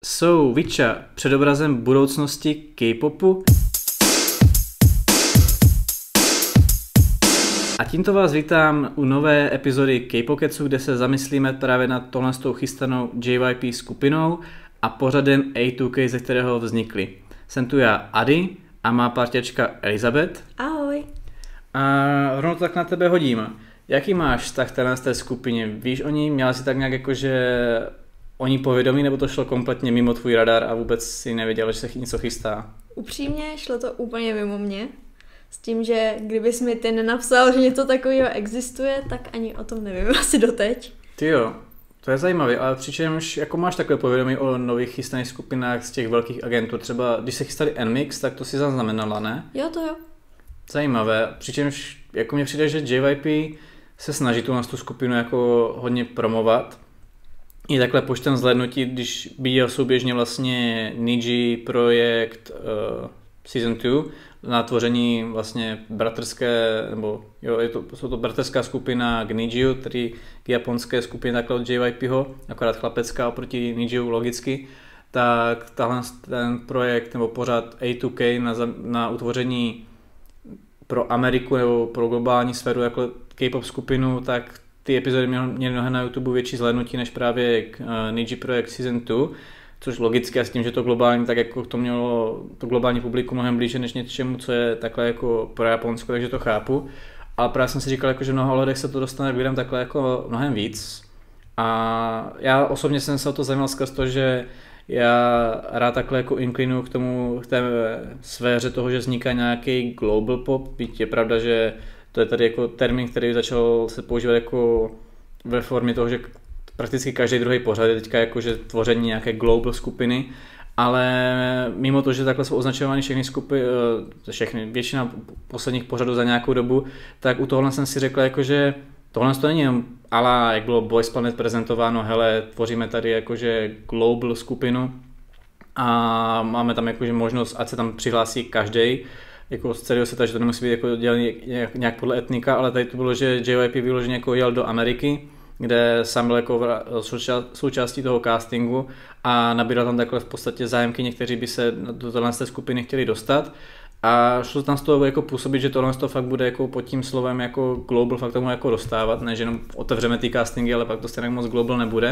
Jsou Vicha předobrazem budoucnosti K-popu? A tímto vás vítám u nové epizody K-Pocketsu, kde se zamyslíme právě nad tohle chystanou JYP skupinou a pořadem A2K, ze kterého vznikly. Jsem tu já Ady a má parťačka Elizabeth. Ahoj. A rovnou tak na tebe hodím. Jaký máš vztah z té skupině? Víš o ní? Měla jsi tak nějak jakože o ní povědomí, nebo to šlo kompletně mimo tvůj radar a vůbec si nevěděla, že se něco chystá? Upřímně šlo to úplně mimo mě. S tím, že kdybys mi ty nenapsal, že něco takového existuje, tak ani o tom nevím asi doteď. Ty jo, to je zajímavé, ale přičemž jako máš takové povědomí o nových chystaných skupinách z těch velkých agentů, třeba když se chystali NMIX, tak to si zaznamenala, ne? Jo, to jo. Zajímavé, přičemž jako mně přijde, že JYP se snaží tu skupinu jako hodně promovat. I takhle počtem zhlédnutí, když viděl souběžně vlastně Niji projekt Season 2 na tvoření vlastně bratrské, nebo jo, jsou to bratrská skupina k Nijiu, tedy k japonské skupině takhle od JYPho, akorát chlapecká oproti Nijiu logicky, tak ten projekt nebo pořád A2K na utvoření pro Ameriku nebo pro globální sféru jako K-pop skupinu, tak ty epizody měly mnohem na YouTube větší zhlédnutí než právě Niji projekt Season 2, což logicky a s tím, že to globální, tak jako to mělo to globální publikum mnohem blíže než něčemu, co je takhle jako pro Japonsko, takže to chápu. Ale právě jsem si říkal, jako, že v mnoha ohledech se to dostane k lidem takhle jako mnohem víc. A já osobně jsem se o to zajímal skrz to, že já rád takhle jako inklinuju k té sféře toho, že vzniká nějaký global pop, byť je pravda, že to je tady jako termín, který začal se používat jako ve formě toho, že prakticky každý druhý pořad je teďka jakože tvoření nějaké global skupiny, ale mimo to, že takhle jsou označovány většina posledních pořadů za nějakou dobu, tak u tohle jsem si řekl, jakože tohle to není jenom ala, jak bylo Boys Planet prezentováno, hele, tvoříme tady jakože global skupinu a máme tam jakože možnost, ať se tam přihlásí každý, jako z celého světa, že to nemusí být jako dělený nějak podle etnika, ale tady to bylo, že JYP vyloženě jako jel do Ameriky, kde sám byl jako součástí toho castingu a nabíral tam takhle v podstatě zájemky, někteří by se do téhle skupiny chtěli dostat a šlo tam z toho jako působit, že tohle fakt bude jako pod tím slovem jako global fakt tomu jako dostávat, ne že jenom otevřeme ty castingy, ale pak to stejně moc global nebude.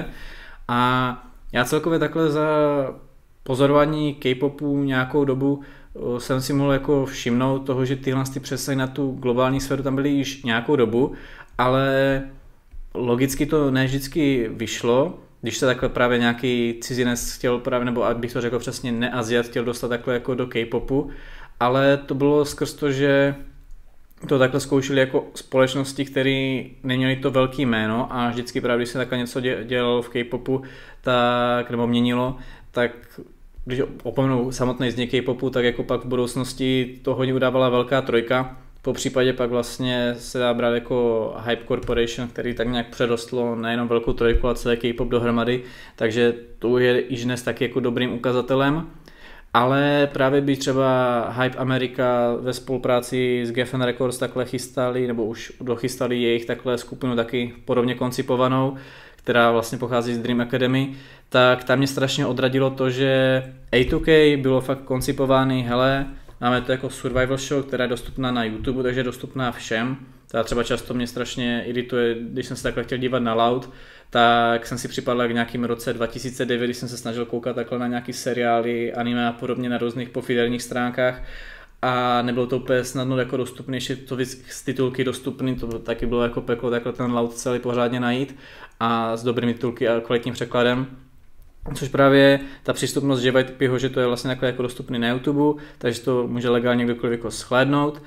A já celkově takhle za pozorování K-popu nějakou dobu jsem si mohl jako všimnout toho, že tyhle přesahy na tu globální sféru tam byly již nějakou dobu, ale logicky to ne vždycky vyšlo, když se takhle právě nějaký cizinec chtěl právě, nebo abych to řekl přesně, neaziat chtěl dostat takhle jako do K-popu, ale to bylo skrz to, že to takhle zkoušeli jako společnosti, které neměly to velké jméno a vždycky právě, když se takhle něco dělalo v K-popu, tak, nebo měnilo, tak když opomenu samotný zněk K-popu, tak jako pak v budoucnosti to hodně udávala velká trojka. Po případě pak vlastně se dá brát jako Hype Corporation, který tak nějak předostlo nejenom velkou trojku, ale celý K-pop dohromady, takže to je již dnes taky jako dobrým ukazatelem. Ale právě by třeba Hype America ve spolupráci s Geffen Records takhle chystali, nebo už dochystali jejich takhle skupinu taky podobně koncipovanou, která vlastně pochází z Dream Academy, tak tam mě strašně odradilo to, že A2K bylo fakt koncipovány, hele, máme to jako survival show, která je dostupná na YouTube, takže je dostupná všem. Ta třeba často mě strašně irituje, když jsem se takhle chtěl dívat na Loud, tak jsem si připadl k nějakým roce 2009, když jsem se snažil koukat takhle na nějaký seriály, anime a podobně na různých pofiderních stránkách a nebylo to úplně snadno jako dostupné, ještě to víc z titulky dostupný, to taky bylo jako peklo takhle ten Loud celý pořádně najít a s dobrými titulky a kvalitním překladem. Což právě ta přístupnost JYPho, že to je vlastně jako dostupný na YouTube, takže to může legálně kdokoliv jako shlédnout.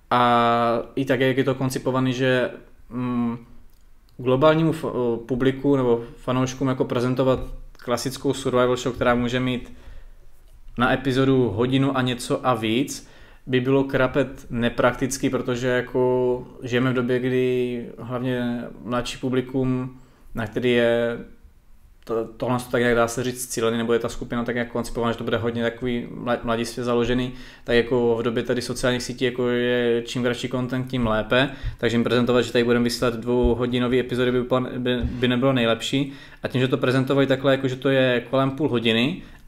A i tak, jak je to koncipovaný, že globálnímu publiku nebo fanouškům jako prezentovat klasickou survival show, která může mít na epizodu hodinu a něco a víc, by bylo krapet nepraktický, protože jako žijeme v době, kdy hlavně mladší publikum, na který je tohle tak nějak dá se říct cílený, nebo je ta skupina tak nějak koncipovaná, že to bude hodně takový mladistvě založený, tak jako v době tady sociálních sítí jako je čím kratší content, tím lépe, takže jim prezentovat, že tady budeme vysílat 2hodinový epizody by nebylo nejlepší a tím, že to prezentovali takhle, jako že to je kolem půl hodiny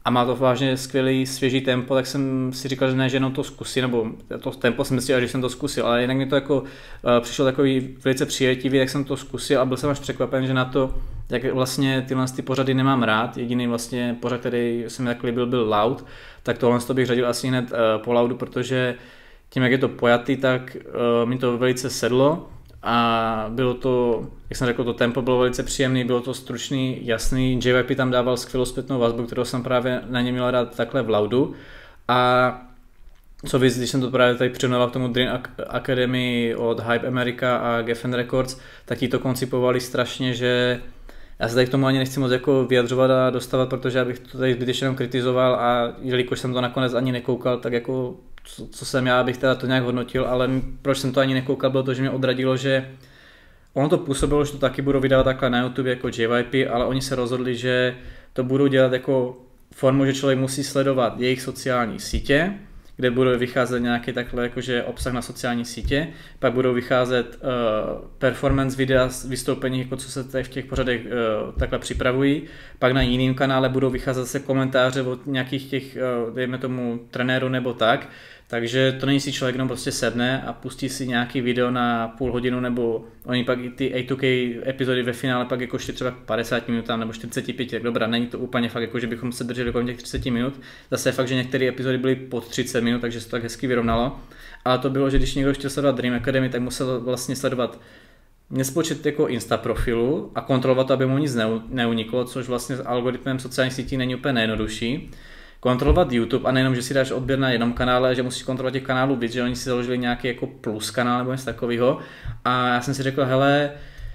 a má to vážně skvělý svěží tempo, tak jsem si říkal, že ne, že jenom to zkusím, nebo to tempo jsem myslel, že jsem to zkusil, ale jinak mi to jako přišlo takový velice přijetivý, tak jsem to zkusil a byl jsem až překvapen, že na to, jak vlastně tyhle pořady nemám rád, jediný vlastně pořad, který se mi tak líbil, byl Loud, tak tohle bych řadil asi hned po Loudu, protože tím, jak je to pojatý, tak mi to velice sedlo a bylo to, jak jsem řekl, to tempo bylo velice příjemný, bylo to stručný, jasný, JYP tam dával skvělou zpětnou vazbu, kterou jsem právě na ně měl rád takhle v Loudu a co víc, když jsem to právě tady přirovnával k tomu Dream Academy od Hype America a Geffen Records, tak ti to koncipovali strašně, že já se tady k tomu ani nechci moc jako vyjadřovat a dostávat, protože abych to tady zbytečně kritizoval a jelikož jsem to nakonec ani nekoukal, tak jako co jsem já, abych teda to nějak hodnotil, ale proč jsem to ani nekoukal, bylo to, že mě odradilo, že ono to působilo, že to taky budou vydávat takhle na YouTube jako JYP, ale oni se rozhodli, že to budou dělat jako formu, že člověk musí sledovat jejich sociální sítě, kde budou vycházet nějaký takhle jakože obsah na sociální sítě, pak budou vycházet performance videa z vystoupení, jako co se tady v těch pořadech takhle připravují, pak na jiném kanále budou vycházet zase komentáře od nějakých těch, dejme tomu, trenérů nebo tak, takže to není si člověk jenom prostě sedne a pustí si nějaký video na půl hodinu, nebo oni pak i ty A2K epizody ve finále pak jako třeba 50 minutám nebo 45, tak dobrá, není to úplně fakt jako, že bychom se drželi kolem těch 30 minut, zase je fakt, že některé epizody byly pod 30 minut, takže se to tak hezky vyrovnalo, ale to bylo, že když někdo chtěl sledovat Dream Academy, tak musel vlastně sledovat nespočet jako Insta profilu a kontrolovat to, aby mu nic neuniklo, což vlastně s algoritmem sociálních sítí není úplně nejjednodušší. Kontrolovat YouTube a nejenom, že si dáš odběr na jednom kanále, že musíš kontrolovat těch kanálů víc, že oni si založili nějaký jako plus kanál nebo něco takového a já jsem si řekl, hele,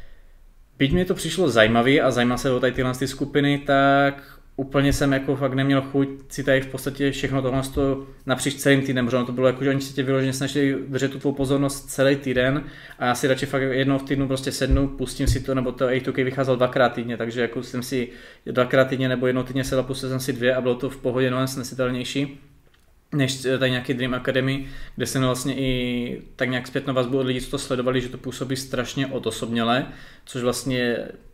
byť mi to přišlo zajímavý a zajímal se o tady tyhle skupiny, tak úplně jsem jako fakt neměl chuť si tady v podstatě všechno tohle napříč celým týdnem, protože to bylo jako, že oni si tě vyloženě snažili držet tu tvou pozornost celý týden a já si radši fakt jednou v týdnu prostě sednu, pustím si to, nebo to A2K vycházelo 2x týdně, takže jako jsem si 2x týdně nebo jednou týdně sedl, pustil jsem si 2 a bylo to v pohodě mnohem snesitelnější než tady nějaký Dream Academy, kde jsem vlastně i tak nějak zpětnou vazbu od lidí, co to sledovali, že to působí strašně odosobněle, což vlastně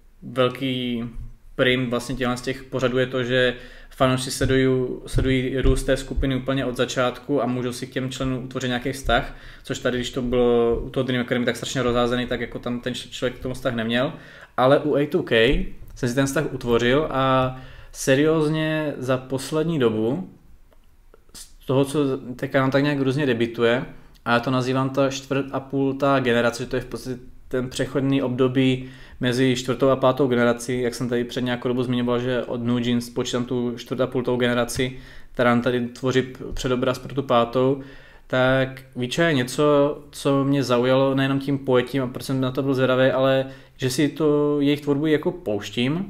velký prim vlastně z těch pořadů je to, že fanoušci sledují růst té skupiny úplně od začátku a můžou si k těm členům utvořit nějaký vztah, což tady, když to bylo u toho Dream Academy tak strašně rozházený, tak jako tam ten člověk k tomu vztah neměl, ale u A2K jsem si ten vztah utvořil a seriózně za poslední dobu z toho, co teďka nám tak nějak různě debituje, a já to nazývám ta 4,5 generace, že to je v podstatě ten přechodný období mezi 4. a 5. generací, jak jsem tady před nějakou dobu zmiňoval, že od New Jeans počítám tu 4,5. generaci, která nám tady tvoří předobraz pro tu 5. Tak Vicha je něco, co mě zaujalo nejenom tím pojetím, a proč jsem na to byl zvědavý, ale že si to jejich tvorbu jako pouštím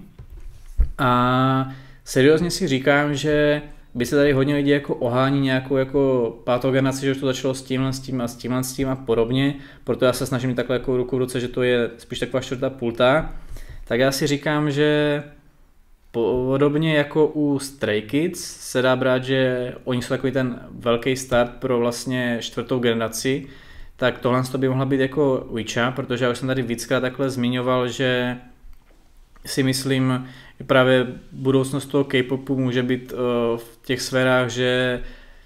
a seriózně si říkám, že by se tady hodně lidí jako ohání nějakou jako 5. generaci, že už to začalo s tímhle a podobně, proto já se snažím takhle jako ruku v ruce, že to je spíš taková 4,5. Tak já si říkám, že podobně jako u Stray Kids se dá brát, že oni jsou takový ten velký start pro vlastně 4. generaci, tak tohle by mohla být jako Vicha, protože já už jsem tady víckrát takhle zmiňoval, že si myslím, že právě budoucnost toho K-popu může být v těch sférách, že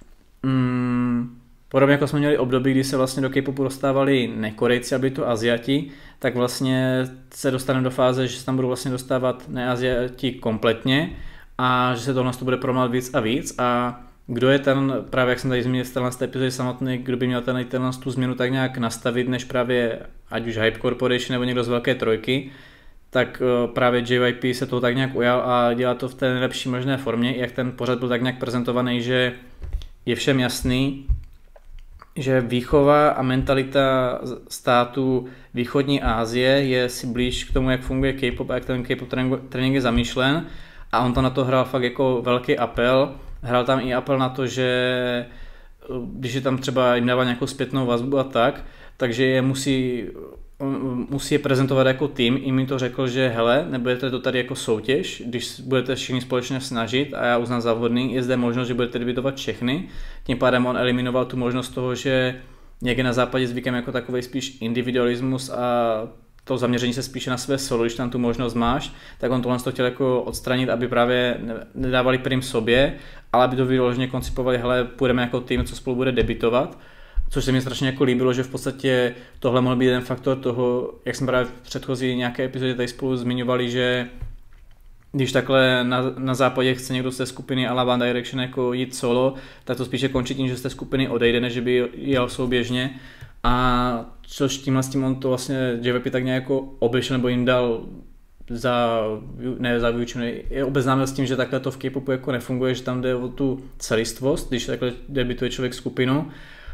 podobně jako jsme měli období, kdy se vlastně do K-popu dostávali nekorejci a byli to Aziati, tak vlastně se dostaneme do fáze, že se tam budou vlastně dostávat neaziati kompletně a že se tohle bude promovat víc a víc a kdo je ten, právě jak jsem tady zmínil z této epizody samotný, kdo by měl tu změnu tak nějak nastavit, než právě ať už Hype Corporation nebo někdo z velké trojky, tak právě JYP se toho tak nějak ujal a dělá to v té nejlepší možné formě, jak ten pořad byl tak nějak prezentovaný, že je všem jasný, že výchova a mentalita států východní Asie je si blíž k tomu, jak funguje K-pop a jak ten K-pop trénink je zamýšlen a on to na to hrál fakt jako velký apel. Hrál tam i apel na to, že když je tam třeba jim dává nějakou zpětnou vazbu a tak, takže je musí je prezentovat jako tým, i mi to řekl, že hele, nebudete to tady jako soutěž, když budete všichni společně snažit a já uznám za vhodný, je zde možnost, že budete debitovat všechny, tím pádem on eliminoval tu možnost toho, že někde na západě zvykem jako takovej spíš individualismus a to zaměření se spíše na své solo, když tam tu možnost máš, tak on tohle to chtěl jako odstranit, aby právě nedávali prim sobě, ale aby to vyloženě koncipovali, hele, půjdeme jako tým, co spolu bude debitovat. Což se mi strašně jako líbilo, že v podstatě tohle mohl být jeden faktor toho, jak jsme právě v předchozí nějaké epizodě tady spolu zmiňovali, že když takhle na západě chce někdo z té skupiny a la One Direction jako jít solo, tak to spíše končí tím, že z té skupiny odejde, než by jel souběžně. A což tímhle s tím on to vlastně JYP tak nějak jako obešel nebo jim dal za vyučenou, je obeznámil s tím, že takhle to v K-popu jako nefunguje, že tam jde o tu celistvost, když takhle debituje člověk skupinu.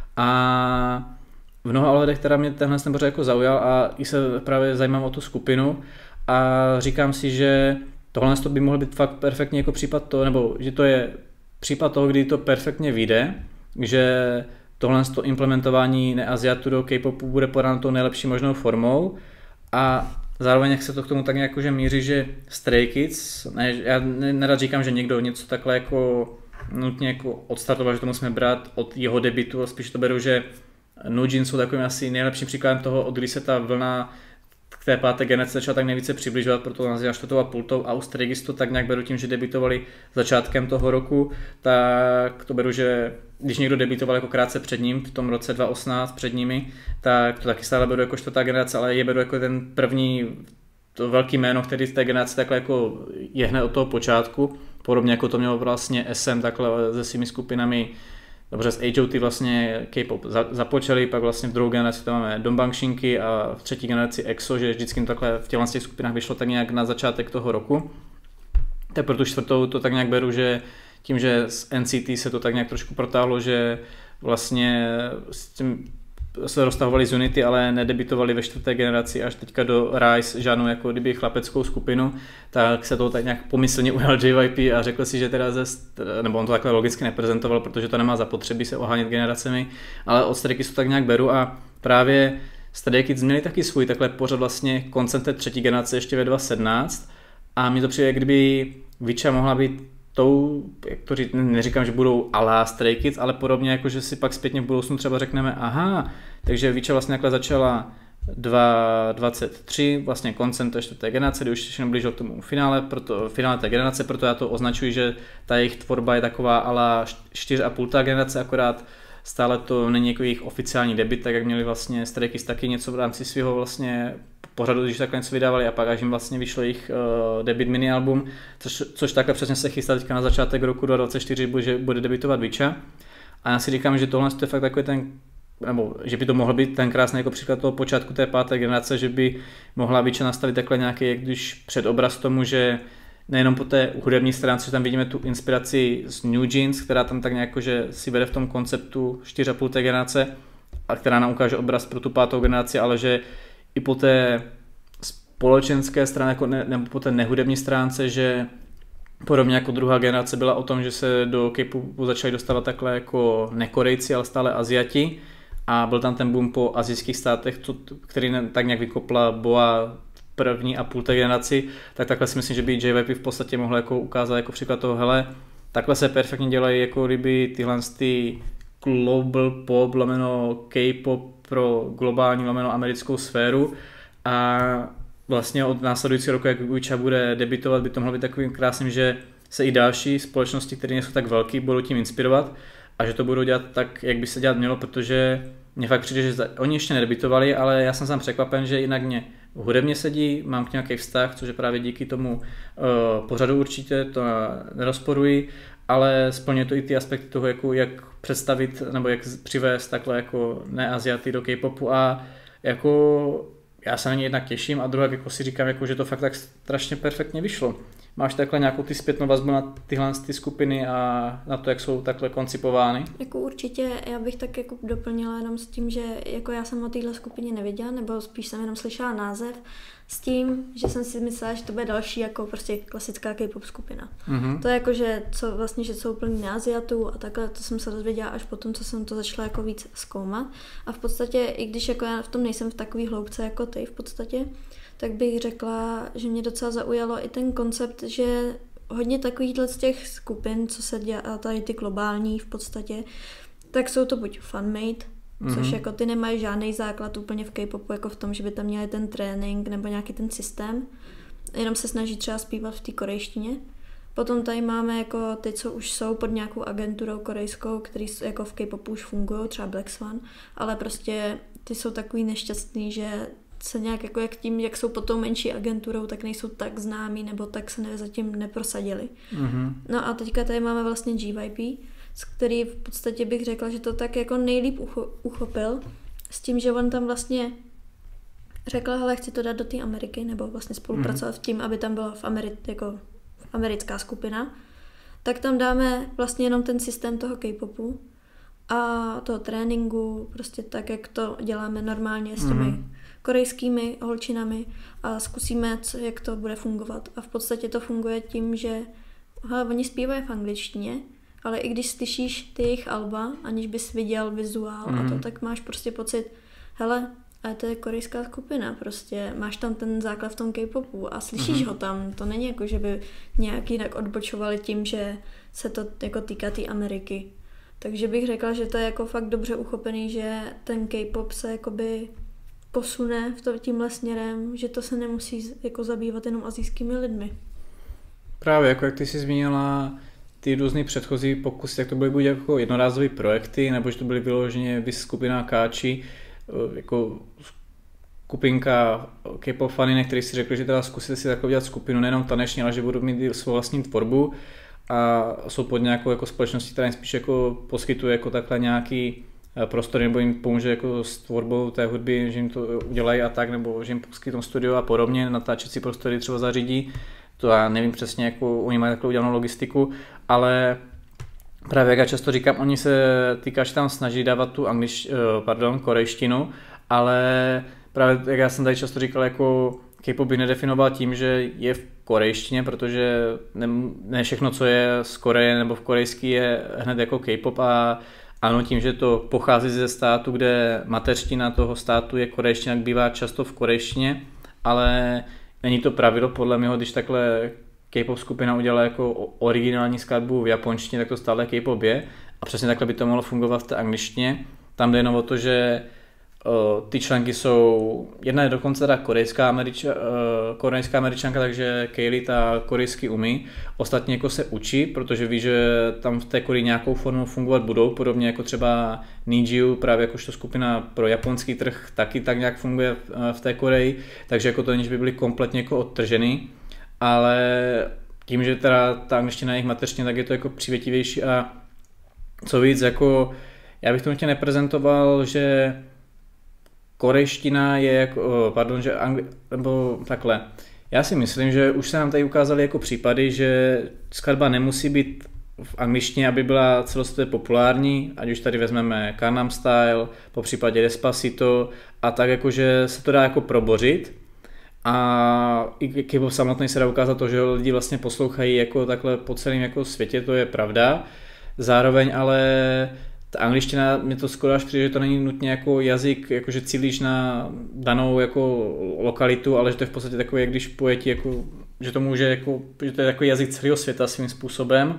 A v mnoha ohledech teda mě tenhle ten pořád jako zaujal a i se právě zajímám o tu skupinu a říkám si, že tohle by mohl být fakt perfektně jako případ toho, nebo že to je případ toho, kdy to perfektně vyjde, že tohle implementování neaziatů do K-popu bude podáno tou nejlepší možnou formou a zároveň jak se to k tomu tak nějak že míří, že Stray Kids, já nerad říkám, že někdo něco takhle jako nutně jako odstartoval, že to musíme brát od jeho debutu, a spíš to beru, že NewJeans jsou takovým asi nejlepším příkladem toho, od kdy se ta vlna k té páté generaci začala tak nejvíce přibližovat, proto to nazývá 4,5 a u Stray Kids to tak nějak beru tím, že debutovali začátkem toho roku, tak to beru, že když někdo debutoval jako krátce před ním, v tom roce 2018 před nimi, tak to taky stále beru jako 4. generace, ale je beru jako ten první to velký jméno, který z té generace takhle jako je hned od toho počátku, podobně jako to mělo vlastně SM takhle se svými skupinami, dobře s HOT vlastně K-pop započali, pak vlastně v druhé generaci tam máme Dongbangshiki a v třetí generaci EXO, že vždycky takhle v těch skupinách vyšlo tak nějak na začátek toho roku. Tak pro tu čtvrtou to tak nějak beru, že tím, že z NCT se to tak nějak trošku protáhlo, že vlastně s tím se roztahovali z Unity, ale nedebitovali ve 4. generaci až teďka do Rise žádnou jako kdyby chlapeckou skupinu, tak se to tak nějak pomyslně ujal JYP a řekl si, že teda nebo on to takhle logicky neprezentoval, protože to nemá zapotřebí se ohánět generacemi, ale od Stray Kids to tak nějak beru a právě Stray Kids měli taky svůj takhle pořad vlastně koncem té 3. generace ještě ve 2017 a mi to přijde, kdyby Vicha mohla být tou, jak to říct, neříkám, že budou a la Stray Kids, ale podobně jako, že si pak zpětně v budoucnu třeba řekneme, aha, takže Vicha vlastně takhle začala 2023, vlastně koncem té 4. generace, kdy už se blížil k tomu finále té generace, proto já to označuji, že ta jejich tvorba je taková a la 4,5. generace, akorát stále to není jako jejich oficiální debut, tak jak měli vlastně Stray Kids taky něco v rámci svého vlastně pořadu, když takhle něco vydávali a pak až jim vlastně vyšlo jejich debut mini-album, což takhle přesně se chystá teďka na začátek roku 2024, že bude debutovat Vicha. A já si říkám, že tohle je fakt takový ten, nebo že by to mohl být ten krásný jako příklad toho počátku té 5. generace, že by mohla Vicha nastavit takhle nějaký, jak když předobraz tomu, že nejenom po té hudební stránce, že tam vidíme tu inspiraci z NewJeans, která tam tak nějak že si vede v tom konceptu 4,5. generace a která nám ukáže obraz pro tu 5. generaci, ale že i po té společenské straně, jako nebo po té nehudební stránce, že podobně jako 2. generace byla o tom, že se do K-popu začali dostávat takhle jako nekorejci, ale stále Aziati a byl tam ten boom po asijských státech, který tak nějak vykopla BoA v 1,5. generaci, tak takhle si myslím, že by JYP v podstatě mohl jako ukázat jako příklad toho, hele, takhle se perfektně dělají jako kdyby tyhle global pop, lomeno K-pop pro globální lomeno americkou sféru a vlastně od následujícího roku, jak Vicha bude debutovat, by to mohlo být takovým krásným, že se i další společnosti, které nejsou tak velké, budou tím inspirovat a že to budou dělat tak, jak by se dělat mělo, protože mně fakt přijde, že oni ještě nedebutovali, ale já jsem sám překvapen, že jinak mě hudebně sedí, mám k nějaký vztah, což je právě díky tomu pořadu určitě, to nerozporuji, ale splňuje to i ty aspekty toho, jako jak představit nebo jak přivést takhle jako neaziaty do K-popu a jako já se na ně jednak těším a druhá jako si říkám, jako, že to fakt tak strašně perfektně vyšlo. Máš takhle nějakou ty zpětnou vazbu na tyhle ty skupiny a na to, jak jsou takhle koncipovány? Jako určitě, já bych tak jako doplnila jenom s tím, že jako já jsem o téhle skupině nevěděla, nebo spíš jsem jenom slyšela název, s tím, že jsem si myslela, že to bude další jako prostě klasická K-pop skupina. Mm-hmm. To je jako, že co vlastně, že jsou plný Aziatů a takhle, to jsem se dozvěděla až potom, co jsem to začala jako víc zkoumat. A v podstatě, i když jako já v tom nejsem v takový hloubce jako ty v podstatě, tak bych řekla, že mě docela zaujalo i ten koncept, že hodně takovýchhle z těch skupin, co se dělá tady ty globální v podstatě, tak jsou to buď fanmade, Což jako ty nemají žádný základ úplně v K-popu, jako v tom, že by tam měli ten trénink nebo nějaký ten systém. Jenom se snaží třeba zpívat v té korejštině. Potom tady máme jako ty, co už jsou pod nějakou agenturou korejskou, který jako v K-popu už fungují, třeba Black Swan, ale prostě ty jsou takový nešťastný, že se nějak jako jak tím, jak jsou pod tou menší agenturou, tak nejsou tak známí nebo tak se zatím neprosadili. No a teďka tady máme vlastně GYP, z který v podstatě bych řekla, že to tak jako nejlíp uchopil, s tím, že on tam vlastně řekl, hele, chci to dát do té Ameriky, nebo vlastně spolupracovat v tím, aby tam byla jako americká skupina, tak tam dáme vlastně jenom ten systém toho K-popu a toho tréninku, prostě tak, jak to děláme normálně s těmi korejskými holčinami a zkusíme, jak to bude fungovat. A v podstatě to funguje tím, že oni zpívají v angličtině, ale i když slyšíš ty jejich alba, aniž bys viděl vizuál a to, tak máš prostě pocit, hele, ale to je korejská skupina, prostě máš tam ten základ v tom K-popu a slyšíš ho tam. To není jako, že by nějak jinak odbočovali tím, že se to jako týká té Ameriky. Takže bych řekla, že to je jako fakt dobře uchopený, že ten K-pop se jakoby posune tímhle směrem, že to se nemusí jako zabývat jenom asijskými lidmi. Právě, jako jak ty jsi zmínila ty různý předchozí pokusy, jak to byly buď jako jednorázové projekty, nebo že to byly vyloženě skupina káči, jako skupinka K-pop faninek, který si řekli, že teda zkusíte si takhle udělat skupinu, nejenom taneční, ale že budou mít svou vlastní tvorbu a jsou pod nějakou jako společností, která jim spíš jako poskytuje jako takhle nějaký prostor, nebo jim pomůže jako s tvorbou té hudby, že jim to udělají a tak, nebo že jim poskytnou studio a podobně, natáčecí prostory třeba zařídí. To já nevím přesně, jako oni mají takhle udělanou logistiku, ale právě jak já často říkám, oni se týkáš tam snaží dávat tu korejštinu, ale právě jak já jsem tady často říkal, jako K-pop by nedefinoval tím, že je v korejštině, protože ne všechno, co je z Koreje nebo v korejský, je hned jako K-pop a ano, tím, že to pochází ze státu, kde mateřština toho státu je korejština, bývá často v korejštině, ale není to pravidlo podle mého, když takhle K-pop skupina udělala jako originální skladbu v japonštině, tak to stále K-pop je a přesně takhle by to mohlo fungovat v té angličtině. Tam jde jenom o to, že ty členky jsou, jedna je dokonce teda korejská američanka, takže Kaylee ta korejsky umí, ostatně jako se učí, protože ví, že tam v té Koreji nějakou formou fungovat budou, podobně jako třeba Nijiu, právě jakožto skupina pro japonský trh taky tak nějak funguje v té Koreji, takže jako to není, že by byly kompletně jako odtržený, ale tím, že teda ta angličtina je jejich mateřština, tak je to jako přívětivější a co víc, jako já bych to ještě neprezentoval, že korejština je jako, nebo takhle. Já si myslím, že už se nám tady ukázaly jako případy, že skladba nemusí být v angličtině, aby byla celosvětově populární, ať už tady vezmeme Gangnam Style, po případě Despacito a tak jakože se to dá jako probořit. A i K-pop samotný se dá ukázat to, že lidi vlastně poslouchají jako takhle po celém jako světě, to je pravda. Zároveň ale ta angličtina, mě to skoro až přijde, že to není nutně jako jazyk, jakože cílíš na danou jako lokalitu, ale že to je v podstatě takový, jak když pojeti, jako, že to může jako, že to je takový jazyk celého světa svým způsobem.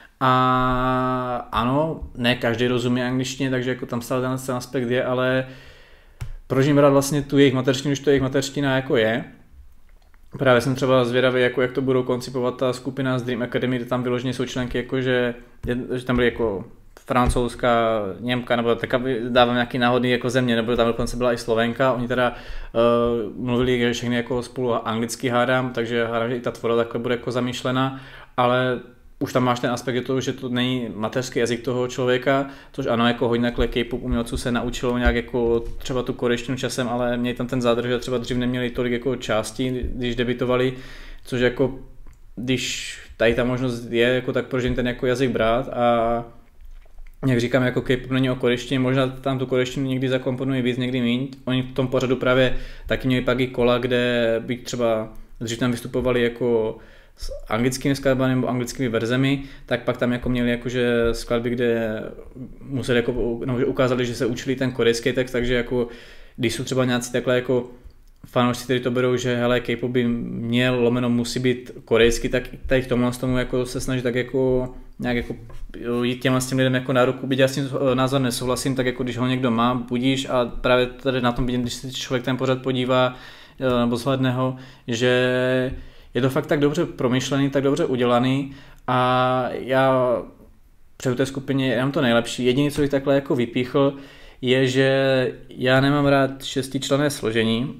A ano, ne každý rozumí angličtině, takže jako tam stále ten aspekt je, ale proč jim brát vlastně tu jejich mateřštinu, když to jejich mateřština jako je. Právě jsem třeba zvědavý, jako jak to budou koncipovat ta skupina z Dream Academy, kde tam vyloženě jsou členky, jako že tam byly jako francouzská, Němka, nebo taká dávám nějaký náhodný jako země, nebo tam dokonce byla i Slovenka, oni teda mluvili všechny jako spolu anglicky hádám, takže hádám, že i ta tvorba takhle bude jako zamýšlena, ale už tam máš ten aspekt toho, že to není mateřský jazyk toho člověka, což ano, jako hodně takhle K-pop umělců se naučilo nějak jako třeba tu korejštinu časem, ale měli tam ten zádrž, že třeba dřív neměli tolik jako částí, když debitovali, což jako když tady ta možnost je, jako tak proč jim ten jako jazyk brát a jak říkám, jako K-pop není o korejštině, možná tam tu korejštinu někdy zakomponují víc, někdy míň. Oni v tom pořadu právě taky měli pak i kola, kde by třeba dřív tam vystupovali jako s anglickými skladbami nebo anglickými verzemi, tak pak tam jako měli jakože skladby, kde museli jako, no, že ukázali, že se učili ten korejský text, takže jako když jsou třeba nějací takhle jako fanoušci, kteří to berou, že hele, K-pop by měl, lomeno musí být korejský, tak tady k tomu jako se snaží tak jako nějak jako jít těm lidem jako na ruku, byť já s tím názor nesouhlasím, tak jako když ho někdo má, budíš a právě tady na tom vidím, když se člověk ten pořad podívá nebo zhlédne ho, že je to fakt tak dobře promyšlený, tak dobře udělaný a já při té skupině mám to nejlepší. Jediné, co bych takhle jako vypíchl, je, že já nemám rád 6členné složení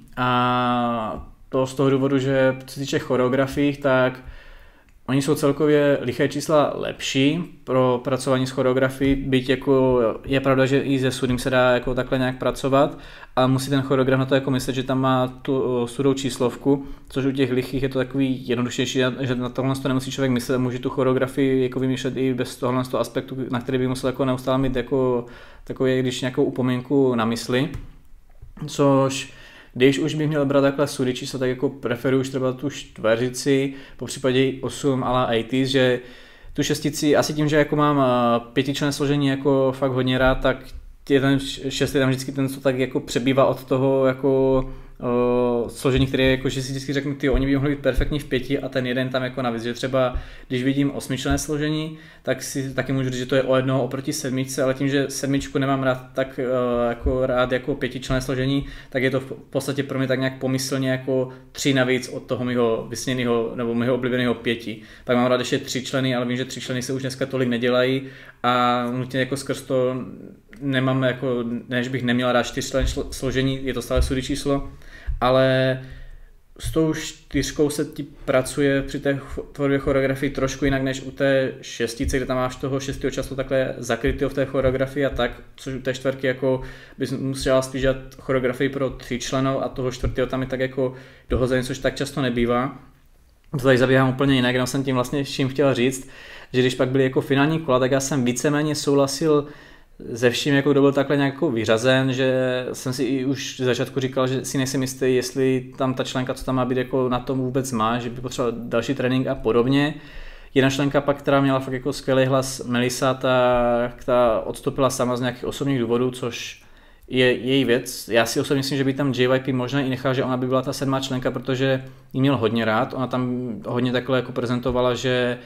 a to z toho důvodu, že co se týče choreografií, tak oni jsou celkově liché čísla lepší pro pracování s choreografií, byť jako je pravda, že i se sudým se dá jako takhle nějak pracovat, ale musí ten choreograf na to jako myslet, že tam má tu sudou číslovku, což u těch lichých je to takový jednodušější, že na tohle to nemusí člověk myslet a může tu choreografii jako vymýšlet i bez tohle aspektu, na který by musel jako neustále mít jako takový, když nějakou upomínku na mysli, což když už bych měl brát takhle sudy číslo, tak jako preferuji už třeba tu čtveřici, po případě 8 a la 80, že tu šestici, asi tím, že jako mám 5členné složení jako fakt hodně rád, tak ten 6 je tam vždycky ten, co tak jako přebývá od toho jako složení, které je jako, že si vždycky řeknu, ty oni by mohli být perfektní v 5 a ten jeden tam jako navíc, že třeba když vidím 8členné složení, tak si taky můžu říct, že to je o jednoho oproti 7, ale tím, že 7 nemám rád tak jako rád jako 5členné složení, tak je to v podstatě pro mě tak nějak pomyslně jako 3 navíc od toho mého vysněného nebo mého oblíbeného 5. Pak mám rád ještě 3 členy, ale vím, že 3 členy se už dneska tolik nedělají a nutně jako skrz to nemám jako, než bych neměl rád 4členné složení, je to stále sudy číslo, ale s tou 4 se ti pracuje při té tvorbě choreografii trošku jinak než u té 6, kde tam máš toho 6. často takhle zakrytého v té choreografii a tak, což u té 4 jako bys musela spíš dělat choreografii pro 3 členů a toho 4. tam je tak jako dohozený, což tak často nebývá. To tady zabíhám úplně jinak, jenom jsem tím vlastně vším chtěl říct, že když pak byly jako finální kola, tak já jsem víceméně souhlasil ze vším, jako kdo byl takhle nějak vyřazen, že jsem si i už z začátku říkal, že si nejsem jistý, jestli tam ta členka, co tam má být, jako na tom vůbec má, že by potřeboval další trénink a podobně. Jedna členka pak, která měla fakt jako skvělý hlas, Melissa, tak ta odstoupila sama z nějakých osobních důvodů, což je její věc. Já si osobně myslím, že by tam JYP možná i nechal, že ona by byla ta 7. členka, protože jí měl hodně rád. Ona tam hodně takhle jako prezentovala, že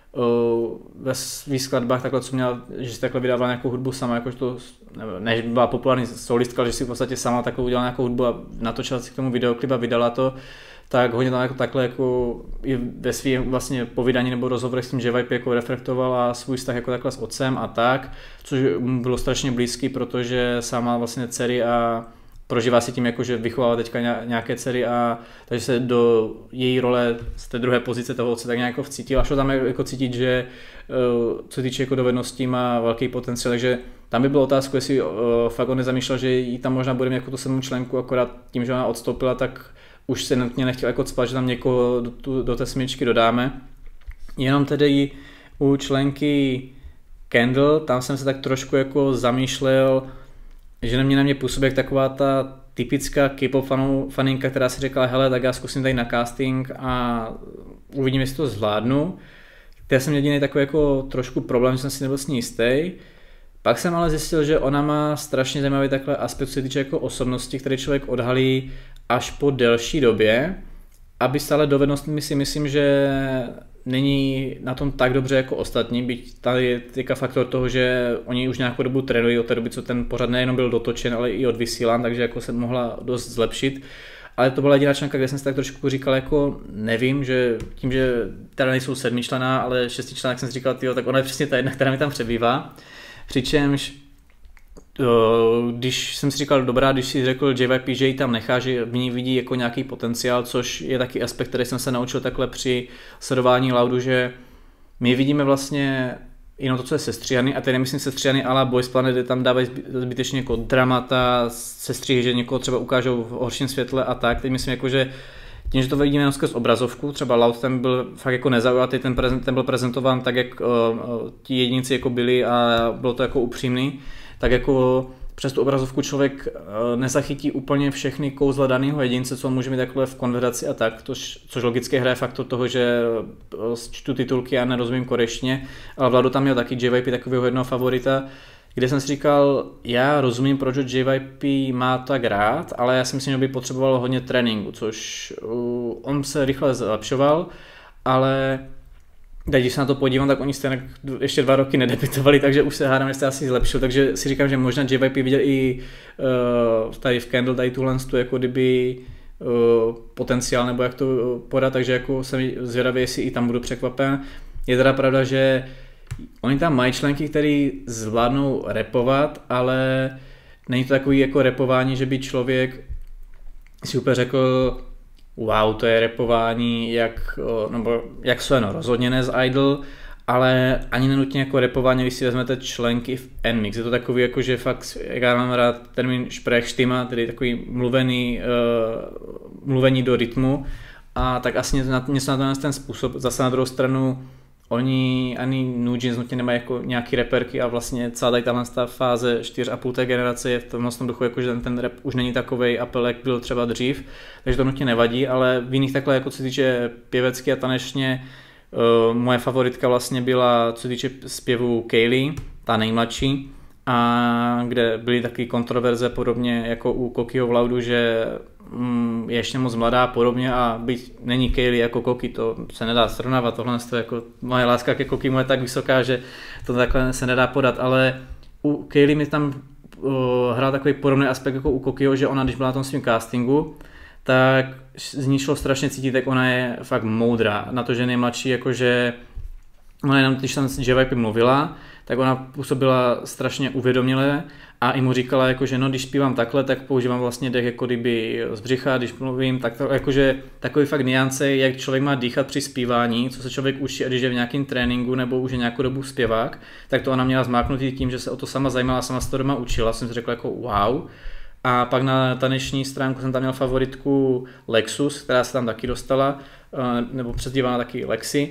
ve svých skladbách takhle, co měla, že si takhle vydávala nějakou hudbu sama, jakož to, než byla populární solistka, že si v podstatě sama takovou udělala nějakou hudbu a natočila si k tomu videoklip a vydala to, tak hodně tam jako takhle jako i ve svým vlastně povídání nebo rozhovorech s tím JYP jako reflektovala svůj vztah jako takhle s otcem a tak, což mu bylo strašně blízký, protože sama vlastně dcery a prožívá si tím, jako, že vychovává teďka nějaké dcery a takže se do její role z té druhé pozice toho otce tak nějak jako vcítil a šlo tam jako cítit, že co týče jako dovedností má velký potenciál, takže tam by bylo otázku, jestli fakt on nezamýšlel, že jí tam možná bude jako tu 7. členku, akorát tím, že ona odstoupila, tak už se nutně nechtěl jako cpat, že tam někoho do té 7 dodáme. Jenom tedy u členky Kendall, tam jsem se tak trošku jako zamýšlel, že na mě působí jak taková ta typická K-pop faninka, která si řekla, hele, tak já zkusím tady na casting a uvidím, jestli to zvládnu. Já jsem jediný takový jako trošku problém, že jsem si nebyl s ní jistý. Pak jsem ale zjistil, že ona má strašně zajímavý takhle aspekt, co se týče jako osobnosti, který člověk odhalí až po delší době. Aby stále dovednostmi si myslím, že není na tom tak dobře jako ostatní, byť tady je teďka faktor toho, že oni už nějakou dobu trénují od té doby, co ten pořad nejenom byl dotočen, ale i odvysílán, takže jako se mohla dost zlepšit. Ale to byla jediná členka, kde jsem si tak trošku říkal, jako nevím, že tím, že teda nejsou 7členná, ale 6členná, jak jsem si říkal, tyjo, tak ona je přesně ta jedna, která mi tam přebývá. Přičemž když jsem si říkal, dobrá, když si řekl JYP, že ji tam nechá, že v ní vidí jako nějaký potenciál, což je taky aspekt, který jsem se naučil takhle při sledování Laudu, že my vidíme vlastně jenom to, co je sestříhaný, a teď nemyslím sestříhaný a la Boys Planet, kde tam dávají zbytečně jako dramata, sestříhy, že někoho třeba ukážou v horším světle a tak. Teď myslím jako, že tím, že to vidíme jenom skrz obrazovku, třeba Loud ten byl fakt jako nezaujatý, ten byl prezentován tak, jak ti jedinci jako byli a bylo to jako upřímný, tak jako přes tu obrazovku člověk nezachytí úplně všechny kouzla daného jedince, co on může mít takhle v konverzaci a tak, což logicky hraje faktor toho, že čtu titulky a nerozumím korejštině, ale Vlado tam měl taky JYP takového jednoho favorita, kde jsem si říkal, já rozumím, proč JYP má tak rád, ale já si myslím, že by potřeboval hodně tréninku, což on se rychle zlepšoval, ale když se na to podívám, tak oni stejně ještě 2 roky nedebitovali, takže už se hádám, že se asi zlepšil, takže si říkám, že možná JYP viděl i tady v Candle, tady tuhle jako kdyby potenciál, nebo jak to podat, takže jako jsem zvědavý, jestli i tam budu překvapen. Je teda pravda, že oni tam mají členky, který zvládnou rapovat, ale není to takový jako rapování, že by člověk si úplně řekl, wow, to je rapování jak Sueno, rozhodně ne z Idol, ale ani nenutně jako rapování, když si vezmete členky v NMIX. Je to takový jako, že fakt, jak já mám rád termín Sprechstimme, tedy takový mluvení do rytmu, a tak asi něco na ten způsob. Zase na druhou stranu oni ani NewJeans nutně nemají jako nějaký reperky a vlastně celá tady tahle fáze 4,5 generace je v tomhle duchu, jako že ten rap už není takovej apel, jak byl třeba dřív, takže to nutně nevadí, ale v jiných takhle, jako co se týče pěvecky a tanečně, moje favoritka vlastně byla, co se týče zpěvu Kaylee, ta nejmladší, a kde byly taky kontroverze podobně jako u Kokiho v Laudu, že je ještě moc mladá podobně a byť není Kaylee jako Koki, to se nedá srovnávat, tohle je jako moje láska ke Koki je tak vysoká, že to takhle se nedá podat, ale u Kaylee mi tam hrál takový podobný aspekt jako u Kokiho, že ona, když byla na tom svým castingu, tak z ní šlo strašně cítit, jak ona je fakt moudrá, na to, že nejmladší, jakože ona jenom, když tam s JYP mluvila, tak ona působila strašně uvědoměle a i mu říkala, jakože no, když zpívám takhle, tak používám vlastně dech jako kdyby z břicha, když mluvím, tak to, jakože takový fakt niance, jak člověk má dýchat při zpívání, co se člověk učí, když je v nějakém tréninku nebo už je nějakou dobu zpěvák, tak to ona měla zmáknutý tím, že se o to sama zajímala, sama se to doma učila, jsem si řekl jako wow. A pak na taneční stránku jsem tam měl favoritku Lexus, která se tam taky dostala, nebo přezdívala taky Lexi.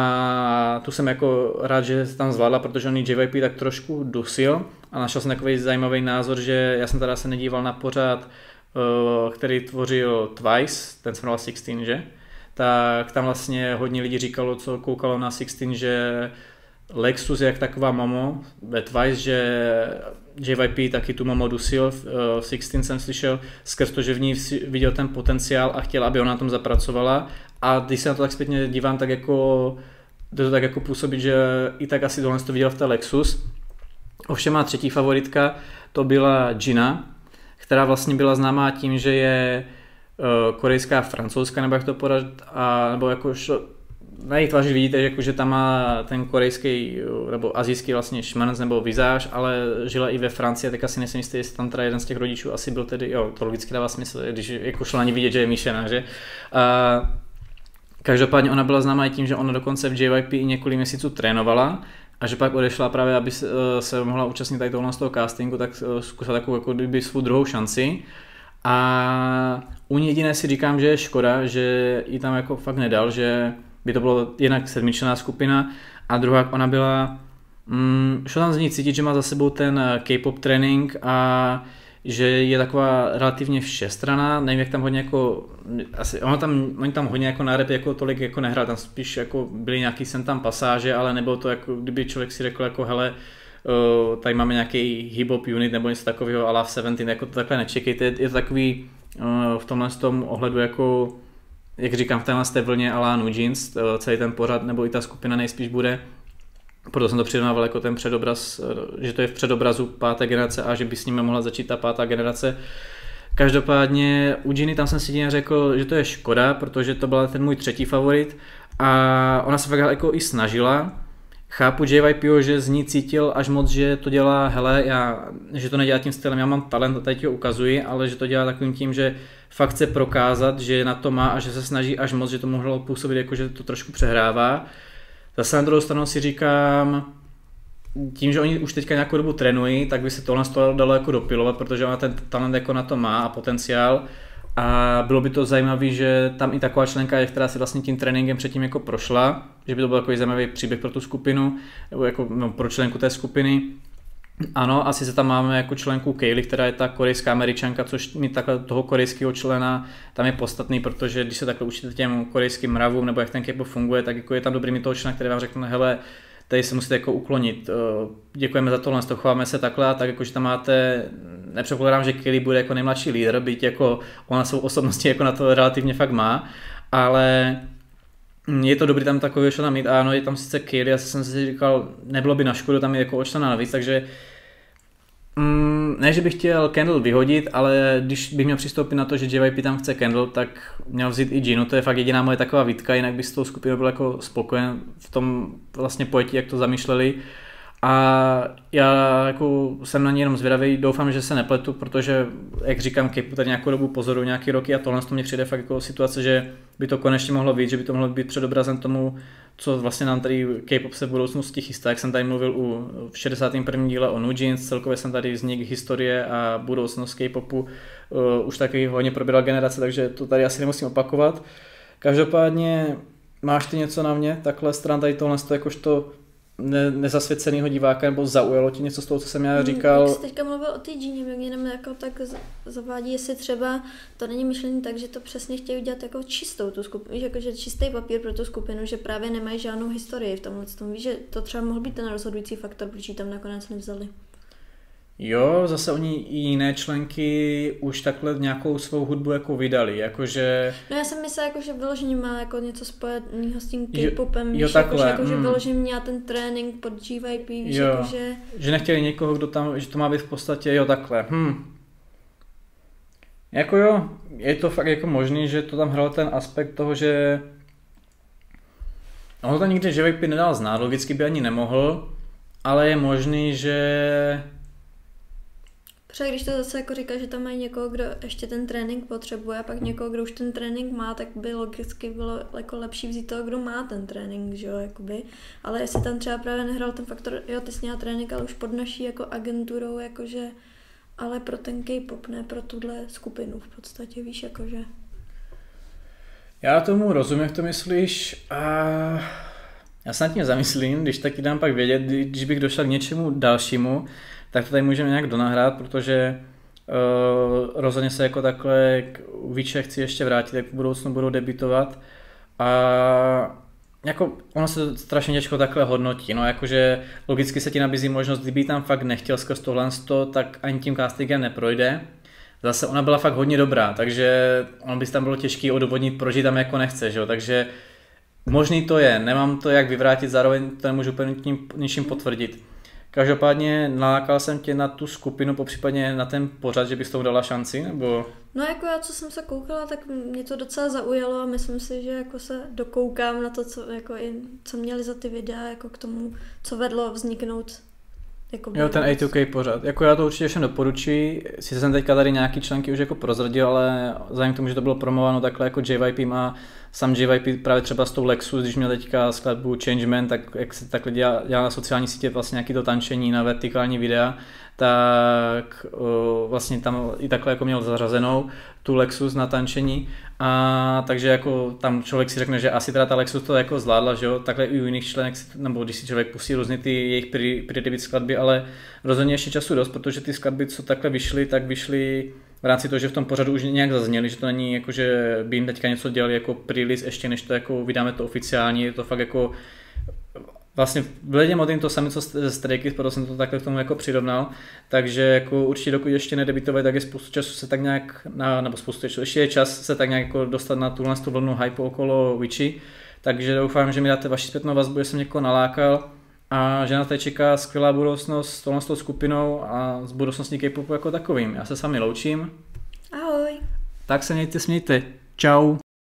A tu jsem jako rád, že se tam zvládla, protože on JYP tak trošku dusil a našel jsem takový zajímavý názor, že já jsem teda se nedíval na pořad, který tvořil Twice, ten se jmenoval 16, že? Tak tam vlastně hodně lidí říkalo, co koukalo na 16, že Lexus je jak taková Momo ve Twice, že JYP taky tu Momo dusil, v 16 jsem slyšel, skrz to, že v ní viděl ten potenciál a chtěl, aby ona na tom zapracovala. A když se na to tak zpětně dívám, tak jako to tak jako působit, že i tak asi tohle to viděl v té Lexus. Ovšem má třetí favoritka, to byla Gina, která vlastně byla známá tím, že je korejská francouzská, nebo jak to podat, nebo jako na její tváři vidíte, jako, že tam má ten korejský nebo asijský vlastně šmrnc nebo vizáž, ale žila i ve Francii, tak asi nejsem jistý, jestli tam teda jeden z těch rodičů asi byl tedy, jo, to logicky dává smysl, když jako šla ani vidět, že je míšená, že? Každopádně ona byla známá i tím, že ona dokonce v JYP i několik měsíců trénovala a že pak odešla právě, aby se mohla účastnit tady tohle z toho castingu, tak zkusila takovou jako kdyby svou druhou šanci. A u ní jediné si říkám, že je škoda, že ji tam jako fakt nedal, že by to bylo jednak 7členná skupina a druhá ona byla, šlo tam z ní cítit, že má za sebou ten K-pop trénink a že je taková relativně všestranná, nevím, jak tam hodně jako, oni tam hodně jako na rap jako tolik jako nehrál, tam spíš jako byly nějaký sem tam pasáže, ale nebylo to jako, kdyby člověk si řekl jako hele, tady máme nějaký hip-hop unit nebo něco takového a la 17, jako to takhle nečekejte, je to takový v tomhle tom ohledu jako, jak říkám, v téhle vlně a la NewJeans, celý ten pořad nebo i ta skupina nejspíš bude. Proto jsem to přirovnával jako ten předobraz, že to je v předobrazu 5. generace a že by s nimi mohla začít ta 5. generace. Každopádně u Giny tam jsem si jen řekl, že to je škoda, protože to byl ten můj třetí favorit a ona se fakt jako i snažila. Chápu JYPO, že z ní cítil až moc, že to dělá, hele, že to nedělá tím stylem, já mám talent a teď ti ho ukazuji, ale že to dělá takovým tím, že fakt chce prokázat, že na to má a že se snaží až moc, že to mohlo působit jako, že to trošku přehrává. Zase na druhou stranu si říkám, tím, že oni už teďka nějakou dobu trénují, tak by se tohle dalo jako dopilovat, protože ona ten talent jako na to má a potenciál. A bylo by to zajímavé, že tam i taková členka je, která si vlastně tím tréninkem předtím jako prošla, že by to byl takový zajímavý příběh pro tu skupinu, nebo jako pro členku té skupiny. Ano, asi se tam máme jako členku Kaylee, která je ta korejská Američanka, což mi takhle toho korejského člena tam je podstatný, protože když se takhle učíte těm korejským mravům nebo jak ten K-pop funguje, tak jako je tam dobrý mít toho člena, který vám řekne, hele, tady se musíte jako uklonit, děkujeme za tohle, chováme se takhle a tak jakože tam máte, nepředpokládám, že Kaylee bude jako nejmladší lídr, byť jako ona svou osobností jako na to relativně fakt má, ale Je to dobrý tam takový člena mít, a ano, je tam sice Kaylee, já jsem si říkal, nebylo by na škodu tam mít jako člena navíc, takže ne, že bych chtěl Kendall vyhodit, ale když bych měl přistoupit na to, že JYP tam chce Kendall, tak měl vzít i Ginu, to je fakt jediná moje taková výtka, jinak by s tou skupinou byl jako spokojen v tom vlastně pojetí, jak to zamýšleli. A já jako jsem na ně jenom zvědavý, doufám, že se nepletu, protože, jak říkám, K-pop tady nějakou dobu pozoruju, nějaký roky a tohle to mě přijde fakt jako situace, že by to konečně mohlo být, že by to mohlo být předobrazem tomu, co vlastně nám tady K-pop se v budoucnosti chystá. Jak jsem tady mluvil v 61. díle o New Jeans, celkově jsem tady vznik historie a budoucnost K-popu už taky hodně probíral generace, takže to tady asi nemusím opakovat. Každopádně máš ty něco na mě, takhle stran tady tohle jakožto nezasvěcenýho diváka, nebo zaujalo ti něco z toho, co jsem já říkal? Jak jsi teďka mluvil o té Gině, mě jenom jako tak zavádí, jestli třeba to není myšlení tak, že to přesně chtějí udělat jako čistou tu skupinu, víš, jako že čistý papír pro tu skupinu, že právě nemají žádnou historii v tomhle tom, víš, že to třeba mohl být ten rozhodující faktor, proč ji tam nakonec nevzali. Jo, zase oni i jiné členky už takhle nějakou svou hudbu jako vydali, jakože... No já jsem myslela, jako, že vyloženě má jako něco spojeného s tím K-popem, jo, víš, takhle, jako, že vyloženě měla ten trénink pod GYP, víš, jo, jako, že nechtěli někoho, kdo tam, že to má být v podstatě, jo, takhle, Jako jo, je to fakt jako možný, že to tam hrál ten aspekt toho, že... Ono to nikdy GYP nedal znát, logicky by ani nemohl, ale je možný, že... Protože když to zase jako říká, že tam mají někoho, kdo ještě ten trénink potřebuje a pak někoho, kdo už ten trénink má, tak by logicky bylo jako lepší vzít toho, kdo má ten trénink, že jo, jakoby. Ale jestli tam třeba právě nehrál ten faktor, jo, ty jsi měla trénink, ale už pod naší jako agenturou, jakože, ale pro ten K-pop, ne pro tuhle skupinu v podstatě, víš, jakože. Já tomu rozumím, jak to myslíš, a já se nad tím zamyslím, když taky dám pak vědět, když bych došel k něčemu dalšímu, tak to tady můžeme nějak donahrát, protože rozhodně se jako takhle k Víče chci ještě vrátit, jak v budoucnu budou debutovat. A jako ono se to strašně těžko takhle hodnotí, no jakože logicky se ti nabízí možnost, kdyby tam fakt nechtěl skrz tohle, tak ani tím castingem neprojde. Zase ona byla fakt hodně dobrá, takže ono by tam bylo těžké odůvodnit, proč ji tam jako nechce, že jo, takže možný to je, nemám to jak vyvrátit, zároveň to nemůžu úplně ničím potvrdit. Každopádně nalákal jsem tě na tu skupinu, popřípadně na ten pořad, že bys tomu dala šanci, nebo? No jako já, co jsem se koukala, tak mě to docela zaujalo a myslím si, že jako se dokoukám na to, co měli za ty videa, jako k tomu, co vedlo vzniknout. Jako jo, ten A2K pořad. Jako já to určitě všem doporučuji. Sice jsem teďka tady nějaký články už jako prozradil, ale vzhledem k tomu, že to bylo promováno takhle jako JYP má sam JYP právě třeba s tou Lexus, když měl teďka skladbu Changeman, tak jak se takhle dělá na sociální sítě vlastně nějaký to tančení na vertikální videa, tak vlastně tam i takhle jako měl zařazenou tu Lexus na tančení, a takže jako tam člověk si řekne, že asi teda ta Lexus to jako zvládla, že jo, takhle i u jiných členek, nebo když si člověk pustí různě ty jejich pre-debut skladby, ale rozhodně ještě času dost, protože ty skladby, co takhle vyšly, tak vyšly v rámci toho, že v tom pořadu už nějak zazněli, že to není jako, že by jim teďka něco dělali jako pre-release ještě, než to jako vydáme to oficiálně, je to fakt jako vlastně vledě modlím to sami, co ze Stray Kids, proto jsem to takhle k tomu jako přirovnal, takže jako určitě dokud ještě nedebitovali, tak je spoustu času se tak nějak, nebo spoustu času, ještě je čas se tak nějak jako dostat na tuhle vlnu hype okolo Witchy, takže doufám, že mi dáte vaši zpětnou vazbu, že jsem někoho nalákal a že nás tady čeká skvělá budoucnost s touhle skupinou a s budoucností K-popu jako takovým. Já se s vámi loučím. Ahoj. Tak se mějte, smějte. Čau.